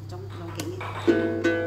trong kính ấy.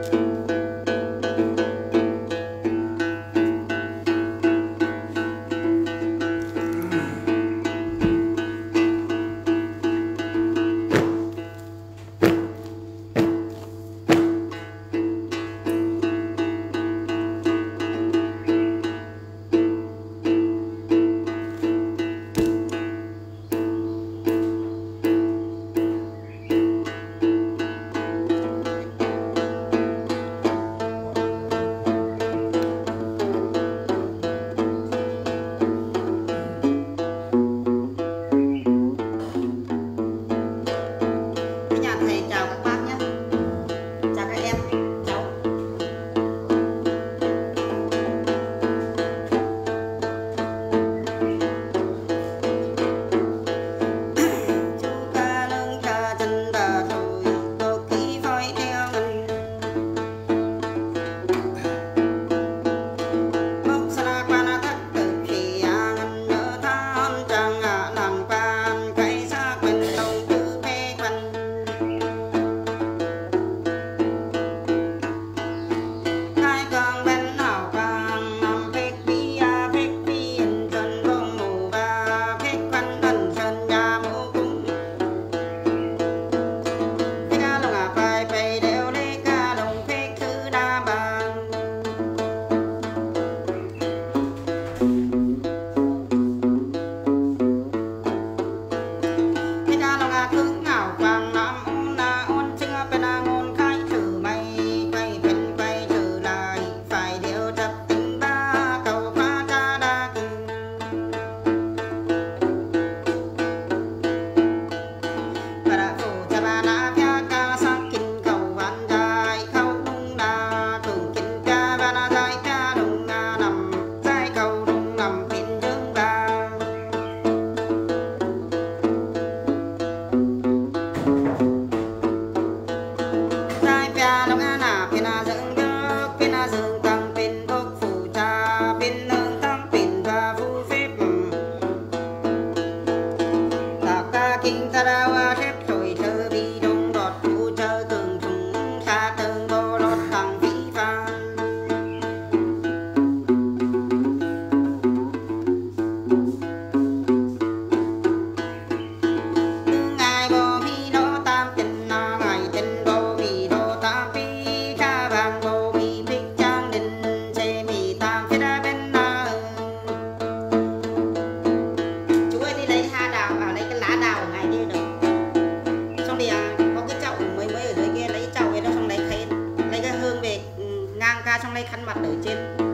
Xong đây khăn mặt ở trên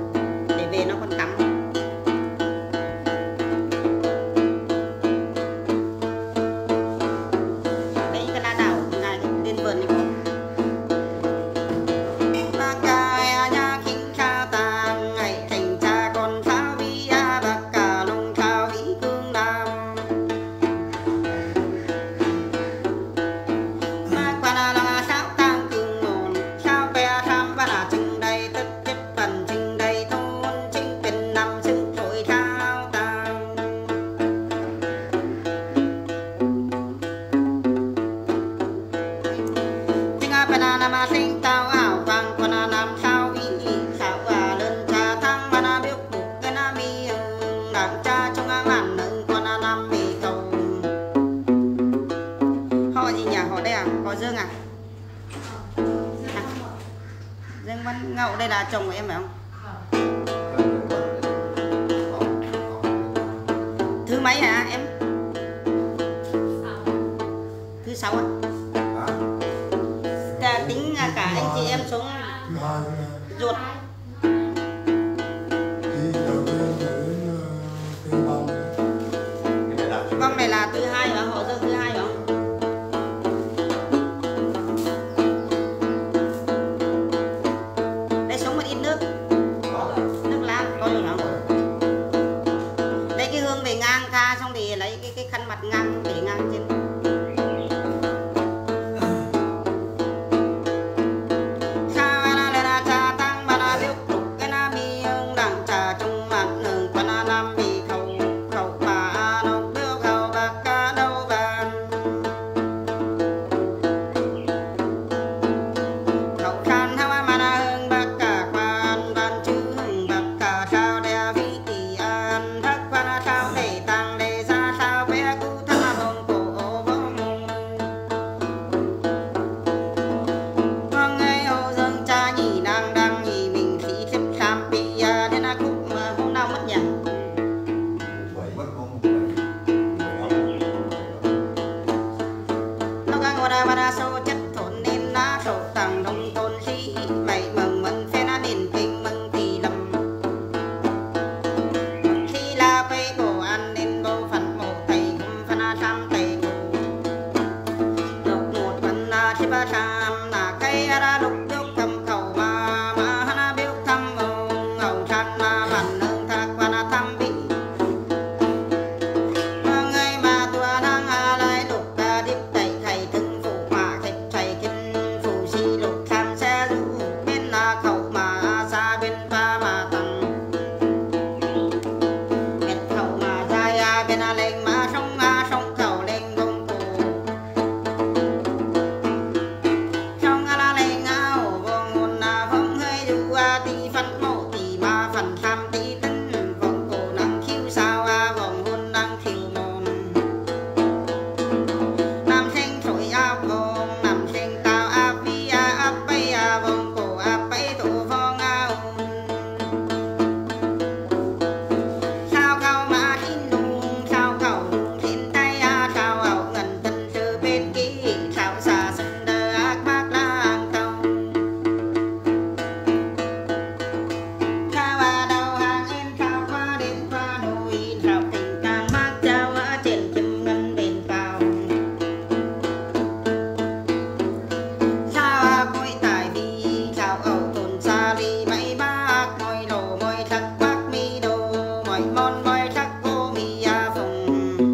để về nó còn tắm. Đây cái lá đào này lên vườn này có. Ba ca nhà kính cha ta ngày thành cha con tháo vi bạc cả nông tháo vi cương nam. Ba qua là sao tăng cương ngồn sao bé tham và là chừng đây tất chất phần chừng đây thôn chínhเป็นnăm sức thổi thao tăng. Chính bên nam sinh tao ảo vàng con nam sao vi sao lên cha thăng mà biết bục cái nam mi đảng cha trong ngàn nâng con nam mi cầu. Họ gì nhỉ? Họ đây à? Họ Dương à? Dương Văn Ngậu đây là chồng của em phải không? Thứ mấy hả em? Thứ 6 á? Cả tính cả anh chị em xuống ruột. Vong này là thứ 2 hả? Họ Dương thứ 2 phải không? Đây xuống một ít nước. Nước lá có rồi không? Lấy cái hương về ngang ca xong thì lấy cái khăn mặt ngang để ngang trên. Sao là cha tăng mà ba tham là cây ra lục đúc thầm khẩu mà hana biểu thăm ngầu than mà bản nương thạc và na thăm bị ngày mà tua đang lại lục điệp tẩy thầy từng phụ mà thạch thầy kinh phụ si lục tham xe rủ bên là khẩu mà xa bên pha mà tăng bên khẩu mà dài bên lên mà sông khẩu lên gông cổ trong lên áo vòng hồn vòng hơi du tí phân mộ tí mà phần tham tí tân vòng cổ năng khiêu sao vòng hồn năng khiêu mòn nam sinh thổi áp vòng nam sinh tao áp vi áp bay vòng cổ áp bay tổ vòng áo sao cao mà thiên đùng sao cầu thiên tay sao ảo ngần tân từ bên kỹ sao xa sân đơ ác bác lang tàu sao đầu hàng em sao qua đến qua đồi sao tình càng mát trao trên chim ngân bên vào sao cối tài đi sao ẩu tồn xa ly mấy bác môi đồ môi thắc bác mi đồ môi mòn môi thắc cô mi phồng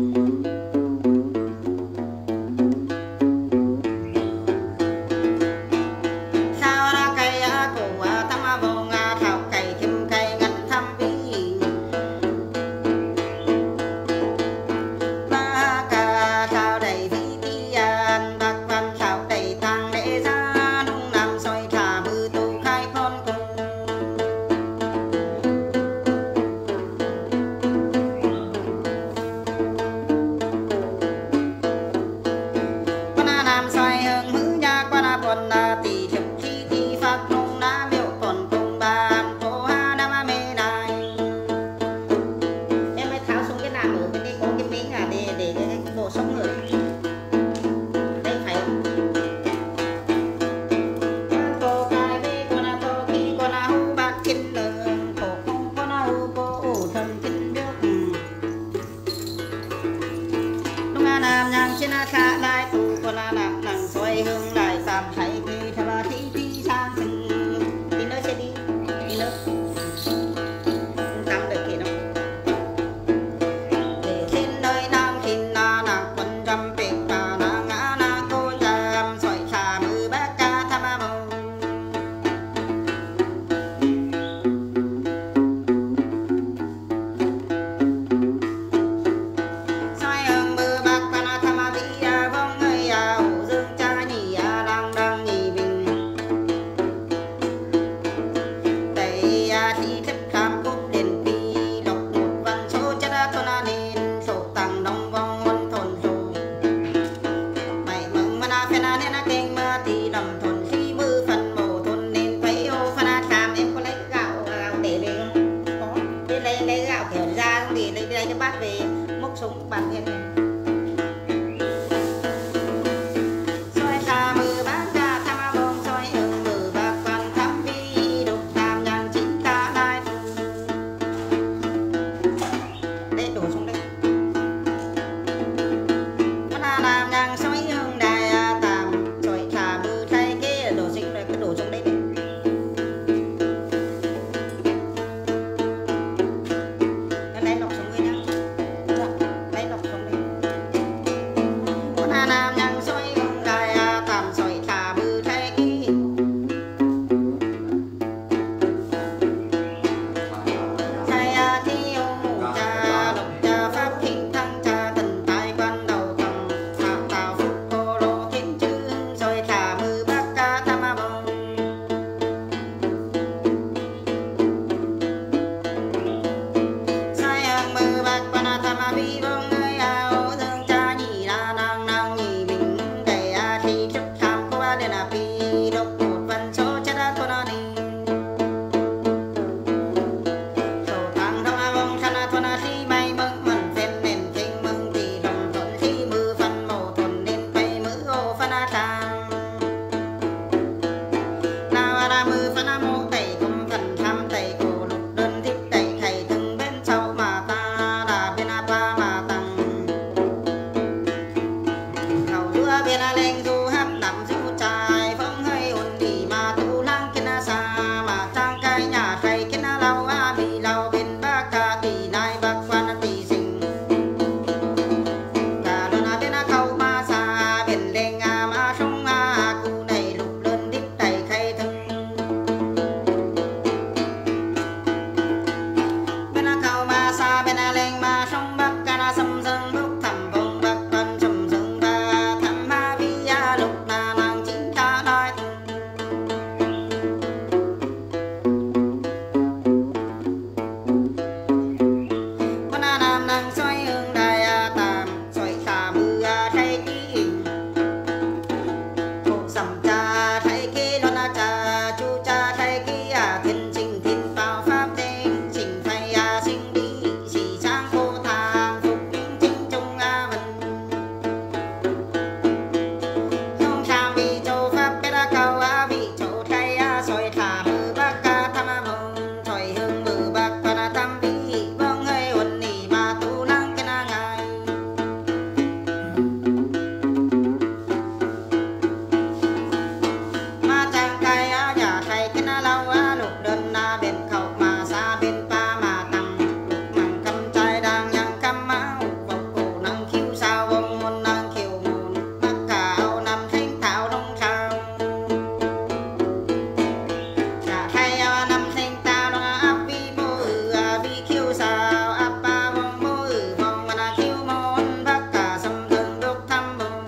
sao ra cây cổ thăm vòng thảo cây thêm cây ngân thăm vi ba ca sao đầy vĩ ti bạc văn sao đầy tang lễ ra đông nam soi thả bư tu khai con cùng con nam soi hương hứ nha con buồn tỷ thực chi thi pháp nông na miệu còn cùng bàn cô nam mê này em mới tháo xuống cái nào ở bên đây có cái miếng để cái bộ sống người đây phải không cô cài bê con tô khi con hú bát kinh đường cổ không con hú cô thần kinh nước lúc nam nhang trên khá lại tu con nặng nặng xoay hương lại sàm thấy khi thà thi sang từng tí nữa sẽ đi tí nữa tắm được kì đâu để trên nơi nam thiên nàng quân trăm việc bà ngã na cô giảm xoay xà mư bác ca tham mông xoay hương mư bác ca tham vi vong người hổ dương cha nhỉ đang nhỉ bình đầy thi thức tham cúc đền pi đọc một văn số chất thôn nên số tăng đông vong hôn thôn số mày mừng mà phen nên kinh mà thì đầm thôn khi mư phần mồ thôn nên phải ô phen tham em có lấy gạo để về không có lấy gạo kiểu ra không thì lấy cái bát về múc xuống bàn thêm xoay xa mư bác ca tham vong xoay hương mư bác quan thăm vi đục tam nhang chính ta lai để đổ xuống đây con nam nhang xoay hương đài tam xoay xa mư thay kế sầm cha thay kê lo na cha chu cha thay kê thiên sinh thiên bao pháp tên sinh thay sinh đi chỉ sang cô thang phục chính trung vân trong tham vi châu pháp biết cao vị châu thay soi thả mư bác tham mông thổi hương mư bác và tham vi vâng hơi huân nỉ mà tu năng cái na ngài ma chàng cài nhà thầy cái na lâu lục đơn bên khẩu mà xa bên pa mà tăng lục măng cầm trai đang nhang cầm máu bọc cổ năng khiêu sao vong môn năng khiêu môn mắc cào nằm thanh thảo đông sao nhà thầy nằm thanh tao nó áp vi mô vi khiêu sao áp ba vong mô vong mà na khiêu môn bác cả sầm thường đúc thăm môn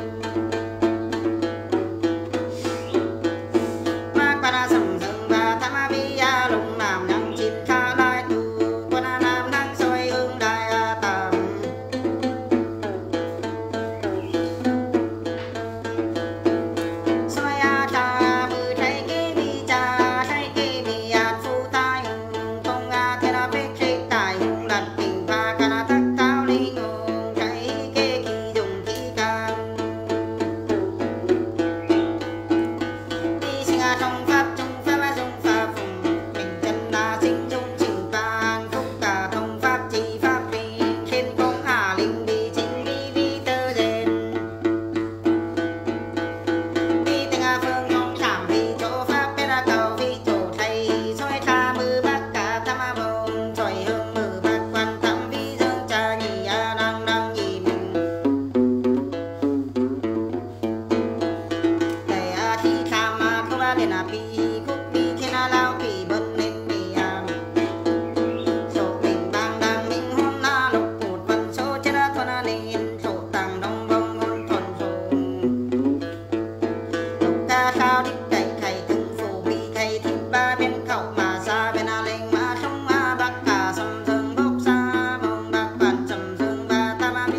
mắc ba na sầm thường và thăm vi lùng nam nhang chín khá lai tu quân nam năng soi hương đại tầm soi cha mư thay kê vi cha thay kê vi phu tai không thiên bế trích tài hùng đặt tình pha ca thắc thao linh hồn thay kê kỳ dùng kỹ càng đi sinh trong pháp dùng pháp phùng mình chân sinh dung chịu bàn phúc cả thông pháp chỉ pháp vi thiên công linh bi chính vi tơ dền vi tình phương trong thảm vi chỗ pháp biết cầu vi chỗ thầy soi tha mư bác cả tham bồn soi hương mư bác quan tâm vi dương cha nhị đang nhị mình thầy thi tham không lên pi khúc bi thiên lao kỳ bân lên bi số mình đang mình hôn lục một vần số chết thuần nên số tàng đông bông hôn thuần số lục ca cao đích cày thầy từng phù bi thầy thích ba bên khẩu mà xa bên lên mà trong bác cả sầm dương bốc xa mong bác bạn sầm dương ba tam bi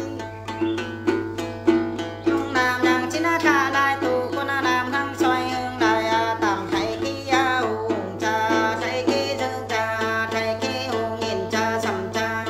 trong nam nhang chín thả lai tu con nam thăng xoay hương đại tạm thầy kia hùng cha thầy kia dương cha thầy kia hùng nghìn cha sầm cha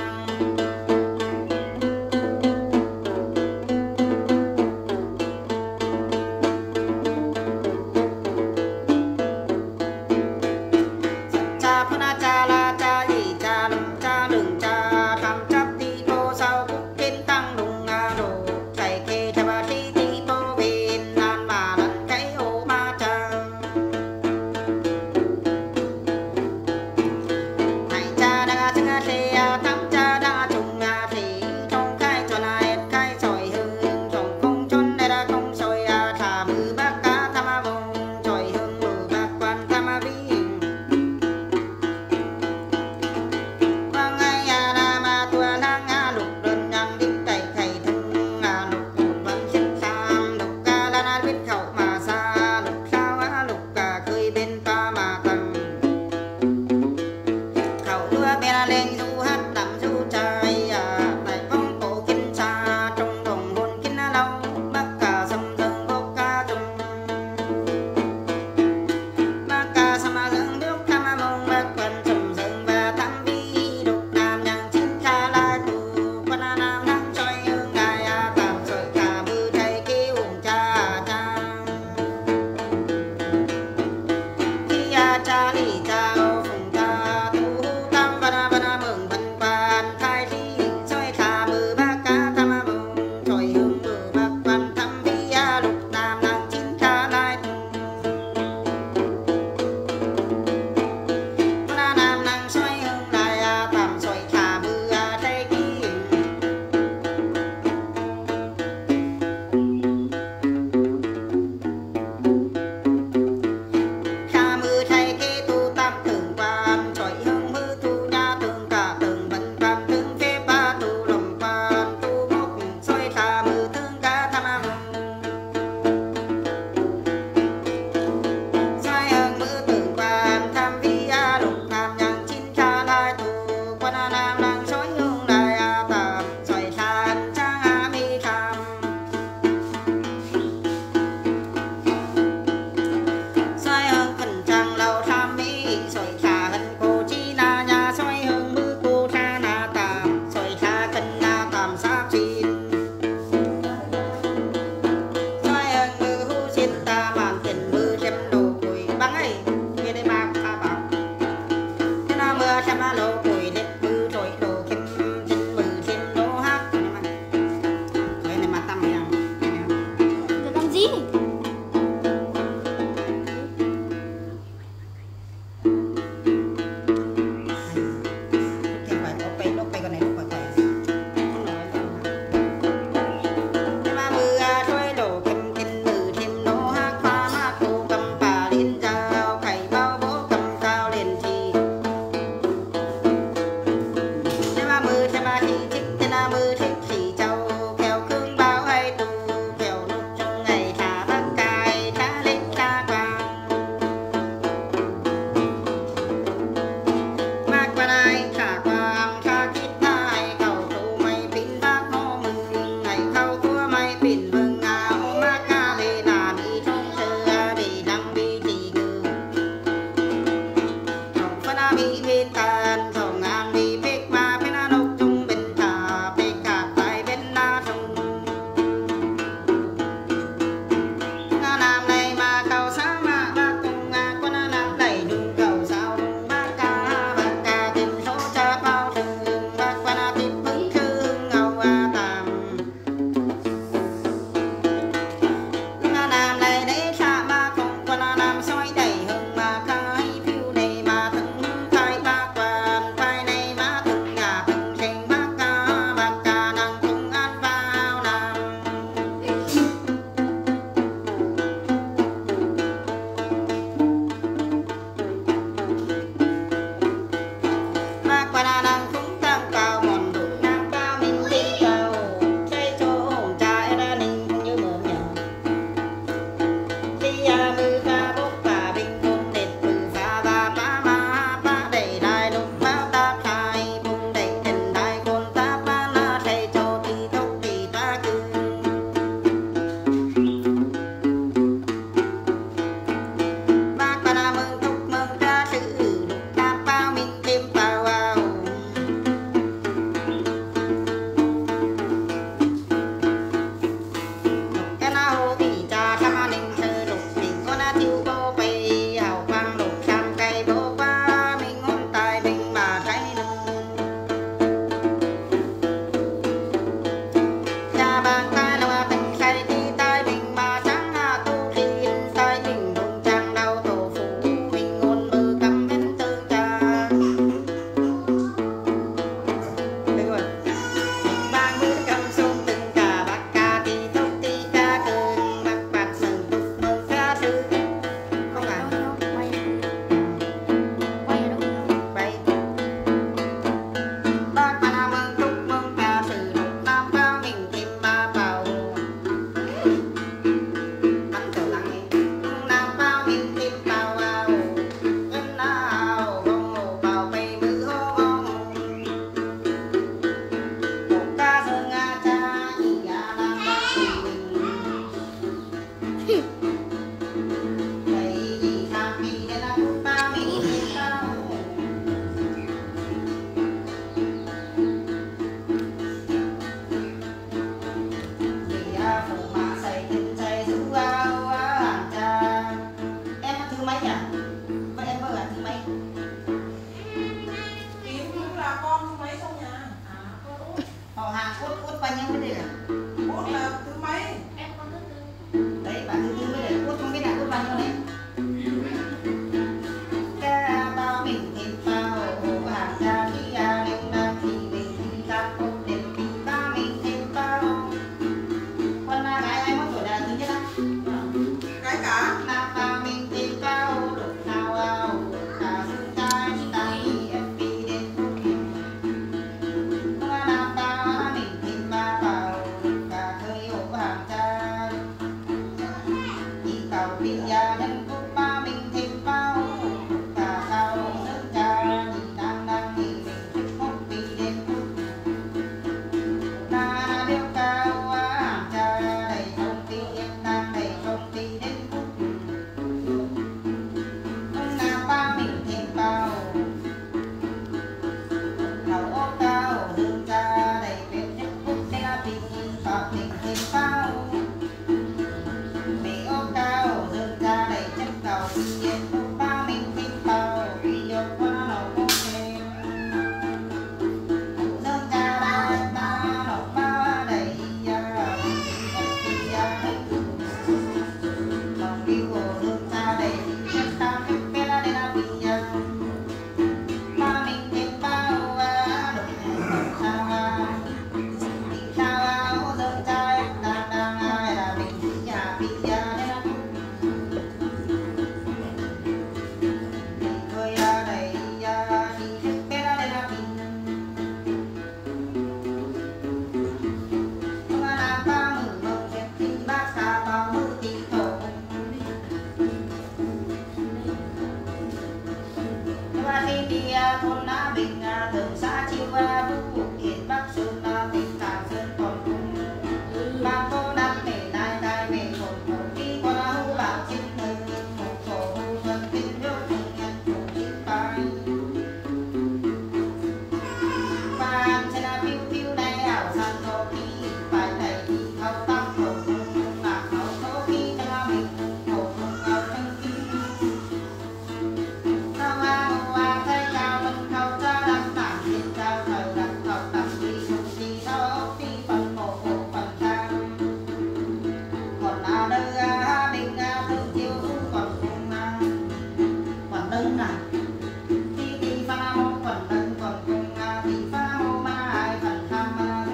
cầu vì gia nhân phúc ba mình thêm bao cả cao nước cha nhìn đang nhìn mình thích hốt vì đêm phúc na điêu cao cha đầy không vì em đang đầy không vì đêm phúc na ba mình thêm bao đầu ốp cao dương cha đầy việc nhất phúc để là bình và mình thêm bao mình ốp cao dương cha đầy chất cầu vì em phúc ba mình thêm bao vì yêu quá nó không thêm dương cha đầy ba nó ba đầy vì gia lòng yêu của dương cha đầy chất ta phép bé là để là vì gia ba mình thêm bao đụng sao vì sao dương cha đang ai là mình nhà vì gia nên là người đầy thì phép bé là để là vì là ba mừng mừng phép thì bác xa bao mưa thì thổ khi đi thôn Á Bình thường xã chiêu vũ kiện Bắc Sơn tỉnh Cà Sơn còn cùng ba cô năm để lai lai về một khi qua hưu bảo chiến nơi một cổ hưu dân kinh đô cùng nhân chủ chiến bài và sẽ là phiêu phiêu này ảo san thô khi phải đầy đi thâu tâm cổ cùng là thâu thô khi cho mình cổ cùng ảo thân kinh thâu hoa thấy cao lưng thâu cha đăng tảng thiên trao thời đặt thâu tặng đi sung đi thâu đi phần một phần tham còn đâu mình thương chiêu còn cùng còn đơn này thì pha mô còn đơn còn cùng thì pha mô ma ai phần tham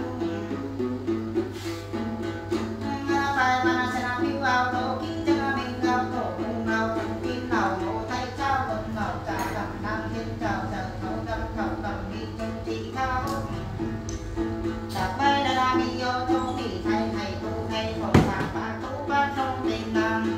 phải mà sẽ làm phiêu ảo thổ khi cho mình ảo thổ cùng ảo cùng kim nào ngộ thay trao vẫn ngọc trả cầm năng thiên trào chờ thấu tâm khẩu cầm đi chung chỉ thao đặc bây là mi yêu thô thì thay thầy tu thay phổ phạt và tu bát trong tình năng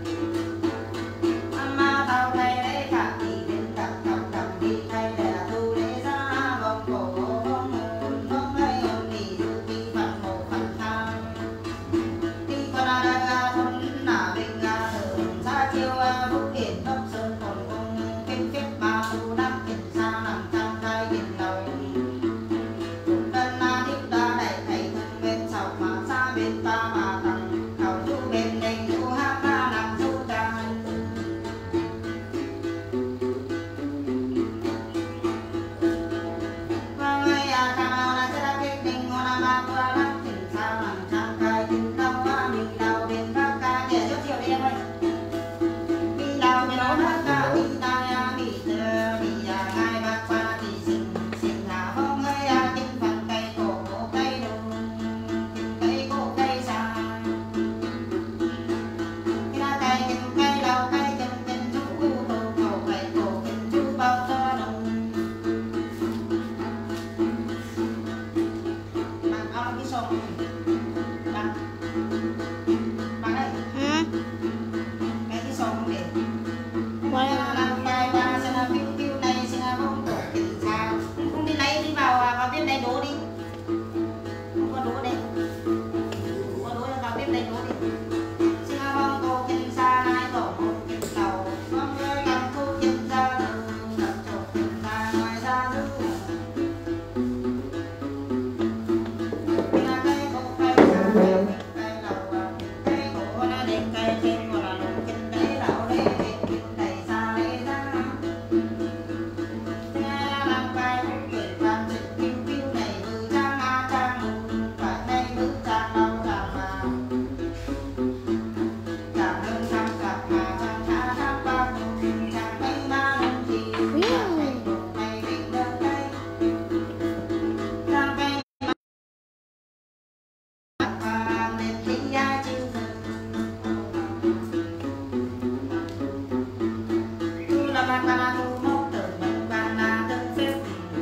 ma thao thay lấy cả thì đến tập tập tập đi thay để tu để ra vòng cổ vòng hay ôn đi tu đi phật một phần tham đi con đã thôn nà bình thường xa chiêu vũ kiện Bắc Sơn còn cùng kinh phép ma tu đắc kiện xa nằm trong thay kiện đầu cùng đơn thiết đa đại thầy thân bên sau mà xa bên ta mà tầng khẩu tu bên đền tu hát ra nằm tu tràn và người chào là sẽ là kết định ngô nam ba qua lắm kiện sao nằm trong thay kiện đầu mình đầu bên các ca để giới thiệu đi em ơi mình đầu bên đó các ca mình ta bị ngay bác qua thì xin là không người kinh phần cây cổ cây đồ cây cổ cây xa khi là cây kinh cây đầu cây kinh chú tổ cầu cây cổ kinh chú bao cho đồng bạn có cái sông bạn ơi cái sông để làm bài và sẽ là phiêu phiêu này sẽ là không tổ tình sao không đi lấy đi vào bếp này đổ đi không có đổ đây không có đổ vào bếp này đổ đi sẽ là không tổ tình xa này tổ một tình đầu không người cầm thu tình ra cầm tổ tình ra ngoài ra giữ là cây cổ cây xa cây đầu cây cổ nó đến cây trên gọi là lùng kinh đấy đảo đấy đầy xa lấy ra làm bài không kể toàn dịch phiêu phiêu này vừa trang trang phải đây bước trang đâu trang mà trang lưng trang cặp mà trang khá thác bao trang mấy ba lần thì trang cây một ngày mình đơn đây trang cây mà nên tính giá chiêu tu là bạc là tu mốc từ mình bàn là đơn phép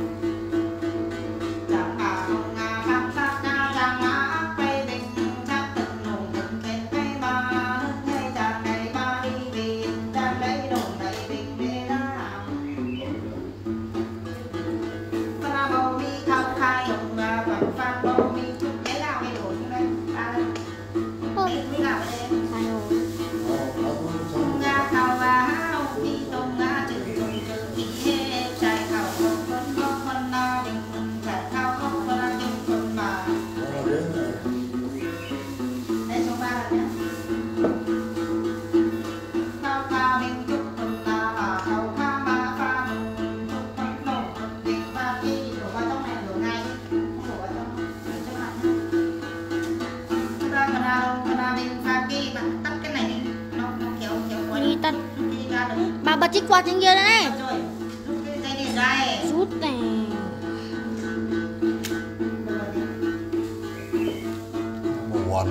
chẳng cả không khám sát nhau chẳng áp cây tình chắc từng nồng từng tên cây ba nước cây chẳng đầy bao con. Bà chích qua trên kia đây. Rút này. Buồn.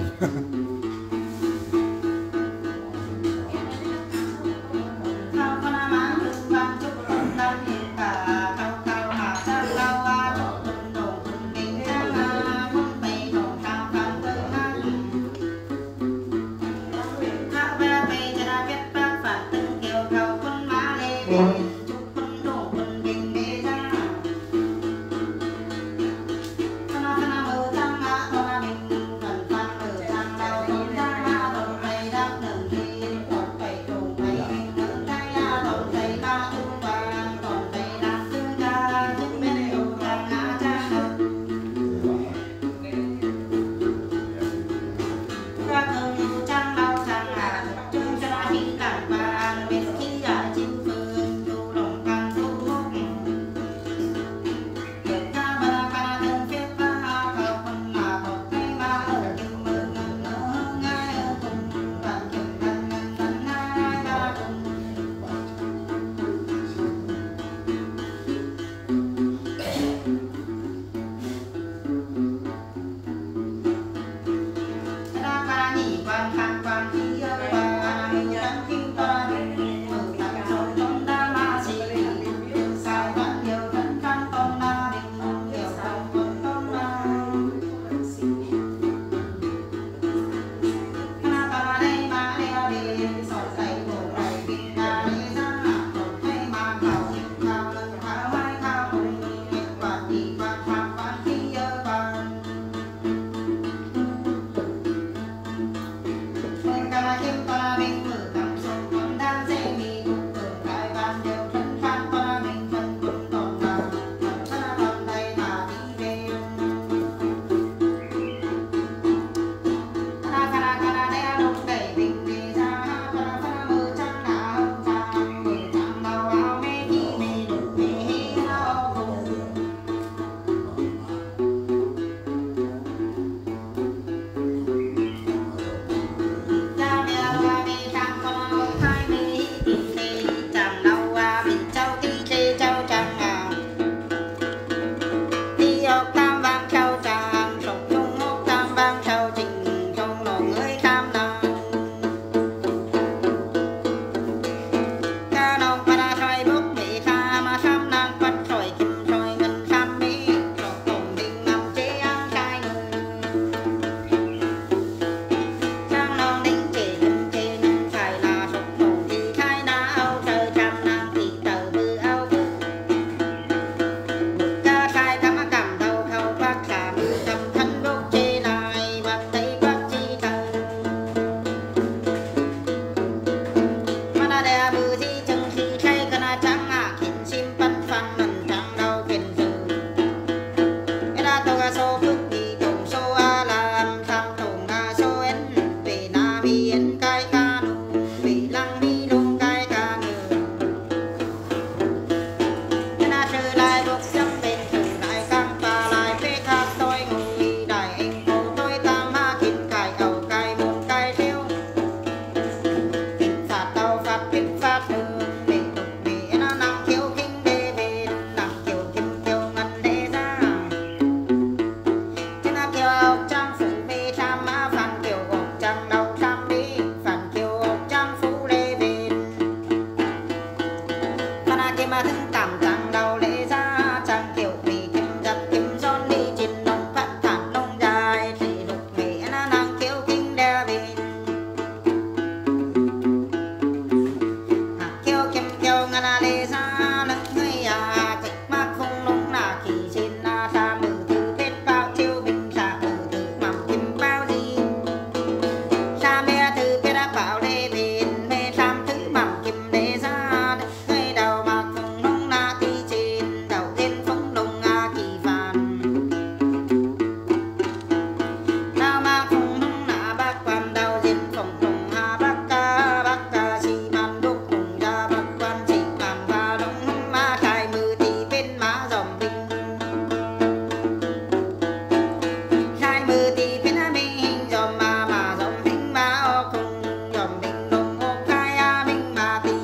Hãy subscribe cho kênh Ghiền Mì Gõ để không bỏ lỡ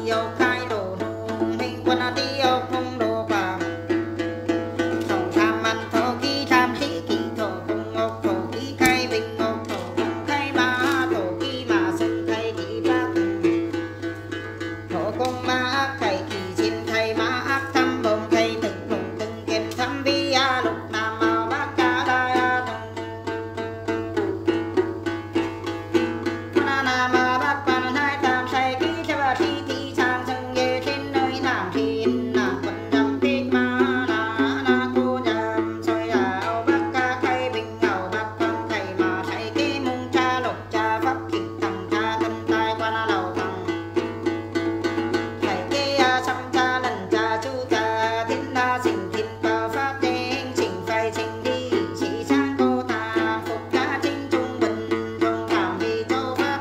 yêu khai đồ nung hình quân ti yêu không đồ vàng thòng tham ăn thổ ký tham sĩ kỳ thổ cùng ngọc thổ ký khai bình ngọc thổ cùng khai ma thổ ký mà xuân khai kỳ bác thổ công ma ác khai kỳ xin khai ma ác thăm bồng khai từng lùng từng kiên thăm vi a lục nam mao bác ca đa a thằng na na ma bác quan hai tam say ký theo bà thi thi sang sân ghê trên nơi nam thiên na quần đâm tích ma na na cô nhầm soi ảo bác ca khai bình ảo bác quan khai mà say ký mung cha lục cha pháp kịch thằng cha thân tai quan a lầu thằng khai ký a sam cha lần cha chu cha thiên na sinh thiên cao pháp đen sinh phải sinh đi chỉ sang cô ta phục ca chính trung bình trong cảm vì châu pháp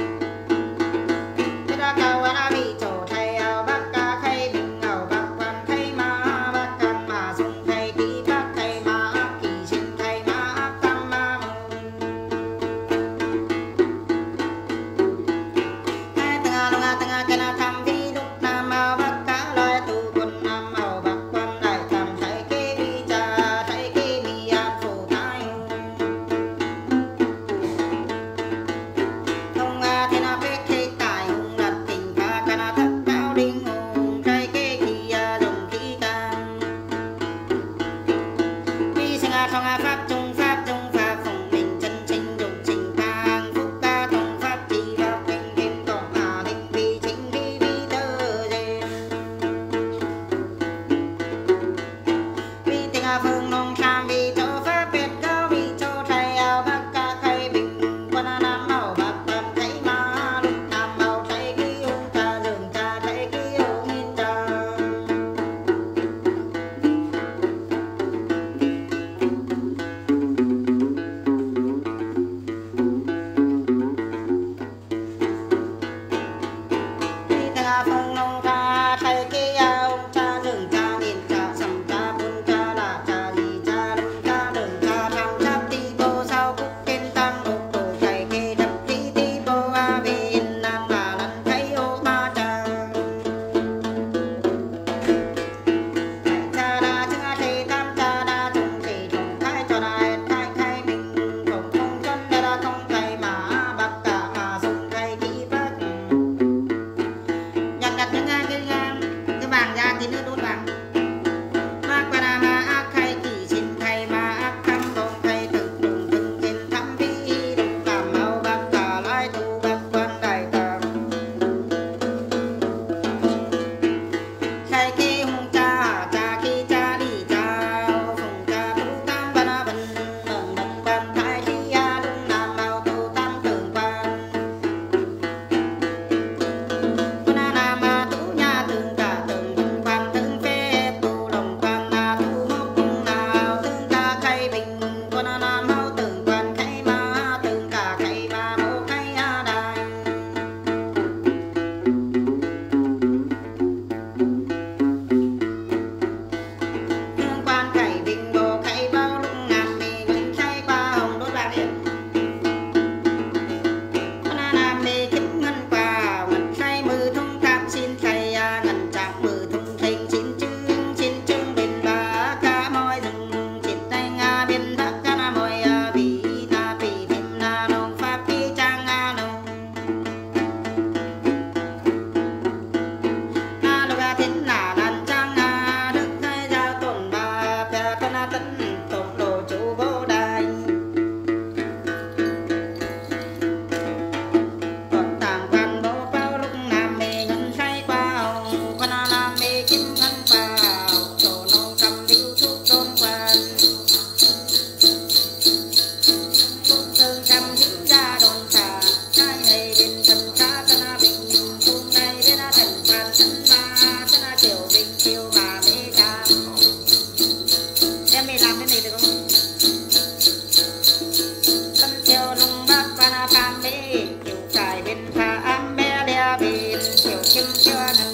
thế ra cao a bị chỗ thầy ảo bác ca khai bình ảo bác quan khai ma bác can mà sung khai ký bác khai ma kỳ sinh khai ma tam ma hai tầng cái na tham vi lúc nam ảo bác ca loài tu quân nam ảo bác quan đại tam thầy kê vi cha thầy kê mi an phù thái thông a thiên a phết thế tài hùng đặt tình pha ca na thất cao đinh hùng thầy kê khi a dùng khí can vi sinh a thông a pháp trung pháp mình chân chính dùng trình tang phúc ca thông pháp chi pháp kinh kinh tổng a linh vi chính vi tơ dên vi tình a phương nông tham vi châu pháp biệt cao vi châu thầy ảo bác ca khai bình quân a nam ảo bác quan khai ma lúc nam ảo thầy ký ung cha dường cha thầy ký ung in cha vi tình a phương nông cha thầy ký ung cha dường cha miền cha sầm cha bún cha là cha gì cha đừng cha tham chấp ti bô sao cúc tên tam đục đồ thầy kê đập ti bô a viên nam là lần thấy ô ma cha thầy cha đa chữ a thầy tam cha đa trùng thì trùng thái cho đại thái khai bình trùng không chân đa không thầy mà bác cả mà sung thầy ký bác nhặt những cái vàng ra tí nữa đốt vàng bác quan a ma ác khai kỳ xin thầy ma ác thăm bồng thầy từng lùng từng kiên thăm vi đồng cảm màu bác cả loài tu bác quan đại tam khai kê hùng cha cha khi cha đi cha phùng cha tu tam ban a bần bần bần ban thái đi a đúng nam màu tu tam tường quan quân a nam a tu nha tường cả tường bần quan tường phép tu lòng quan a tu mốc cung nào tường ca khai bình quân a nam hậu tường quan khai ma tường cả khai ma mô khai a đài tương quan khai bình đồ khai bao lúc ngàn mì gần khai qua hồng đốt bạc điện quân a nam mê kiếp ngân qua ngân khai mư thông tam xin khai a ngân trạng mư thông thành xin chương bên ba ca môi rừng chết tay nga bên thác ca na môi a vì na vì thêm na nông pháp ký trang a nông na lô ga thiên na đàn trang a đức khai giao tổn ba phe con a tấn tổng đồ chủ vô đài còn tàng quan bố bao lúc nam mê ngân khai qua hồng con a nam mê kiếm ngân qua tổ nông cầm điêu thuốc tôn quan phúc thương cầm hữu ra đồn trà trai này bên thần cha thân a bình hôm nay bên a thần quan thân ma thân a kiểu bình kiều mà mê ca em mê làm cái này được không tân kiều lùng bác quan a phan mê kiểu cài bên pha am bé đe bên kiểu kim chưa